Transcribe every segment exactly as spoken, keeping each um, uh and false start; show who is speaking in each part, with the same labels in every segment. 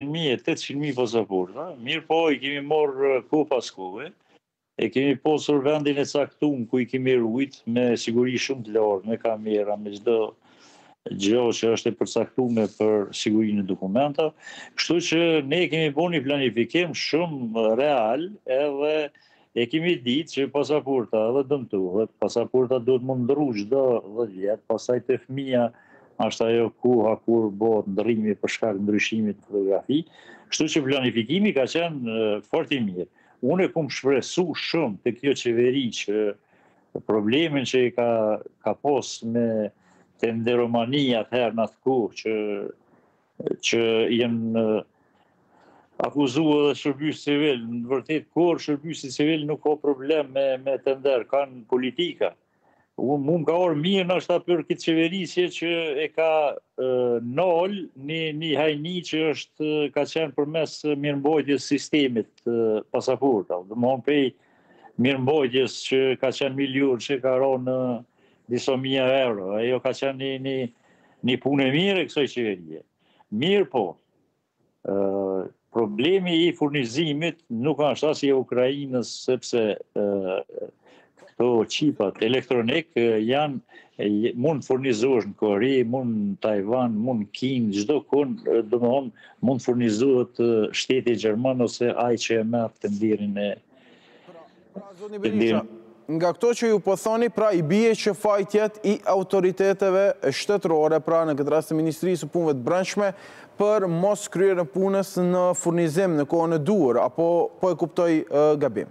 Speaker 1: setëqind mijë e tetëqind mijë pasaporta, mirë po i kemi morë kohë pas kohë, e kemi posur vendin e caktuar ku i kemi rujt me siguri shumë të lartë, me kamera, me çdo gjë që është e përcaktuar për sigurinë e dokumentave. Kështu që ne kemi bërë një planifikim shumë real edhe e kemi ditë që pasaporta edhe dëmtuhet, pasaporta duhet më ndrru çdo dhjetë vjet, pastaj te fëmia është ajo koha kur bëhet ndrrimi për shkak ndryshimit të fotografi. Kështu që planifikimi ka qenë fort i mirë. Unë e kum shpresu shumë te kjo qeveri që problemin që i ka ka pas me tenderomania atëherë në atë kohë që që janë akuzuar dhe shërbys civil. Në vërtet kur shërbysi civil nuk ka problem me me tender, kanë politika. Unë mu më ka orë mirë në është për këtë qeverisje që e ka nol një, një hajni që është ka qenë përmes mirëmbajtjes sistemit pasaporta. Dhe më prej mirëmbajtjes që ka qenë milion që ka ra në disa mija euro. Ajo ka qenë një, një, një punë e mirë e kësaj qeverie. Mirë po, uh, problemi i furnizimit nuk është as i Ukrainës, sepse uh, këto qipat elektronik janë mund furnizohesh në Kore, mund në Taiwan, mund në Kinë, çdo kund, domethënë mund furnizohet shteti gjerman ose ai që e merr tenderin e.
Speaker 2: Pra, zotni Berisha, nga këto që ju po thoni, pra i bie që fajtjet i autoriteteve shtetërore, pra në këtë rast të Ministrisë së Punëve të Brendshme, për mos kryerjen e punës në furnizim në kohën e duhur, apo po e kuptoj uh, gabim?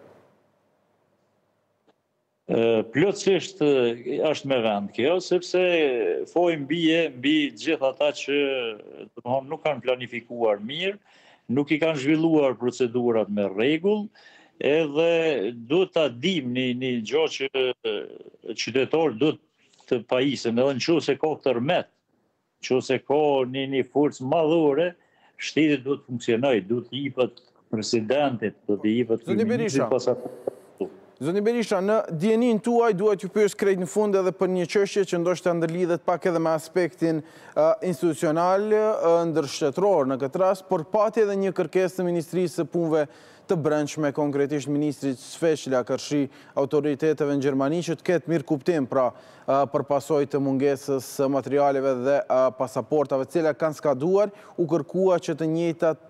Speaker 1: Plotësisht është me vend kjo, sepse fojnë bie mbi gjithë ata që domthonë nuk kanë planifikuar mirë, nuk i kanë zhvilluar procedurat me rregull, edhe duhet ta dim një, një gjë që qytetarët duhet të pajisen, edhe nëse ka tërmet, nëse ka një, një forcë madhore, shteti duhet të funksionojë, duhet të jepet presidentit, duhet të jepet kryeministrit pasaportë.
Speaker 2: Zotni Berisha, në djenin tuaj duhet ju pyes krejt në fund edhe për një çështje që ndoshta ndërlidhet pak edhe me aspektin uh, institucional, uh, ndërshtetëror në këtë rast, por pati edhe një kërkesë të Ministrisë së Punëve të Brendshme, konkretisht ministrit Sveçlia kërshi autoriteteve në Gjermani që të ketë mirë kuptim pra uh, për pasojë të mungesës materialeve dhe uh, pasaportave, të cilat kanë skaduar, u kërkua që të njëjtat